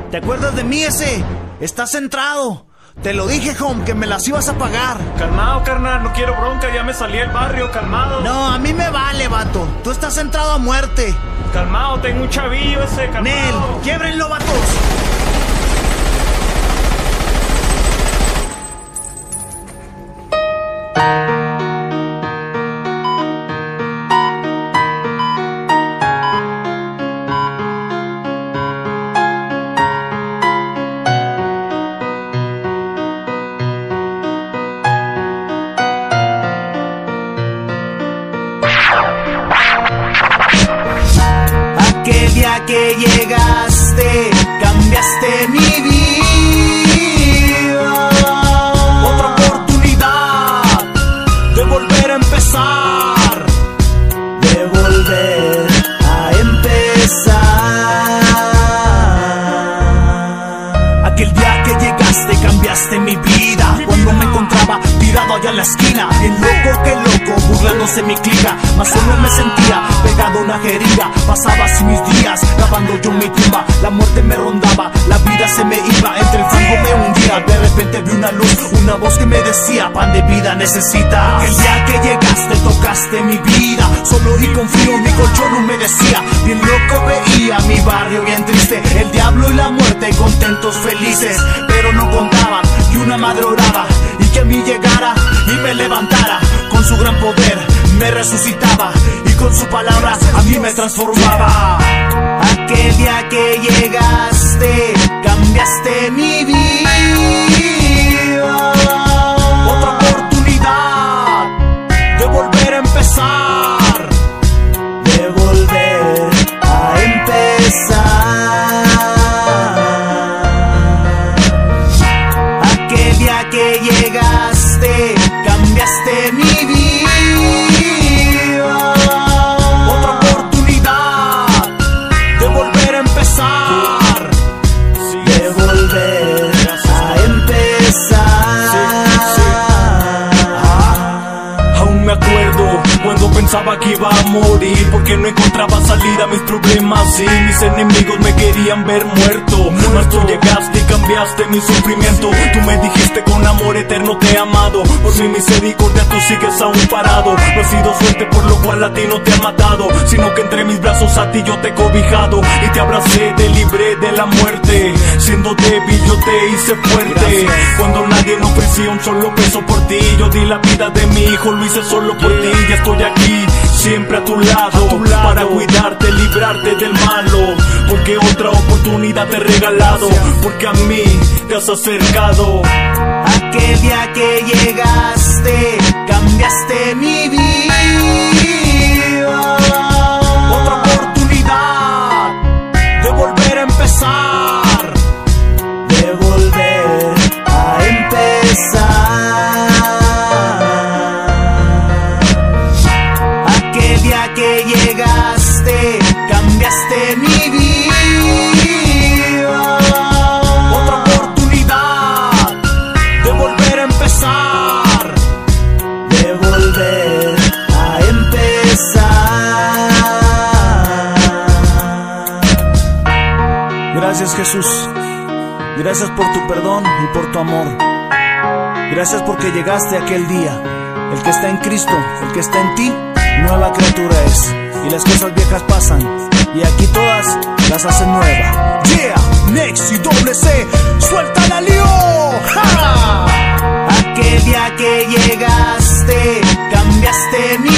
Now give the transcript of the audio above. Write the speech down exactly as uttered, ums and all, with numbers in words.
¿Te acuerdas de mí ese? Estás centrado. Te lo dije, home, que me las ibas a pagar. Calmado, carnal, no quiero bronca, ya me salí del barrio, calmado. No, a mí me vale, vato. Tú estás centrado a muerte. Calmado, tengo un chavillo ese, calmado. Nel, quiébrenlo, vatos. Aquel día que llegaste, cambiaste mi vida. Otra oportunidad de volver a empezar, de volver a empezar. Aquel día que llegaste, cambiaste mi vida. Cuando me encontraba tirado allá en la esquina, bien loco que loco, burlándose mi clica. Más solo me sentía pegado a una jeringa. Pasaba así mis días, cavando yo mi tumba. La muerte me rondaba, la vida se me iba, entre el fango me hundía. De repente vi una luz, una voz que me decía: pan de vida necesitas. El día que llegaste, tocaste mi vida. Solo y con frío mi colchón me decía. Bien loco veía mi barrio bien triste, el diablo y la muerte contentos, felices. Pero no contaban que una madre oraba y que a mí llegara y me levantara. Con su gran poder me resucitaba y con su palabra a mí me transformaba. Aquel día que llegaste, cambiaste mi vida. Otra oportunidad de volver a empezar, de volver a empezar. Aquel día que llegaste, cambiaste mi vida. Otra oportunidad de volver a empezar, de volver a empezar. Aún me acuerdo cuando pensaba que iba a morir, porque no encontraba salida a mis problemas y mis enemigos me querían ver muerto. Mas tú llegaste y cambiaste mi sufrimiento. Tú me dijiste: con amor eterno te he amado. Por mi misericordia tú sigues aún parado. No ha sido suerte por lo cual a ti no te ha matado, sino que entre mis brazos a ti yo te he cobijado y te abracé, te libré de la muerte. Siendo débil yo te hice fuerte. Cuando nadie me ofrecía un solo peso por ti, yo di la vida de mi hijo, lo hice solo por ti. Ya estoy aquí, siempre a tu lado, a tu lado, para cuidarte, librarte del malo. Porque otra oportunidad te he regalado, porque a mí te has acercado. Aquel día que llegaste, cambiaste mi vida. Otra oportunidad de volver a empezar, de volver a empezar. Aquel día que llegaste, cambiaste mi vida. Otra oportunidad de volver a empezar, de volver a empezar. Gracias, Jesús. Gracias por tu perdón y por tu amor. Gracias porque llegaste aquel día. El que está en Cristo, el que está en ti, nueva criatura es. Y las cosas viejas pasan, y aquí todas las hacen nueva. Yeah, Next y doble C, suelta la lío. ¡Ja! Aquel día que llegaste, cambiaste mi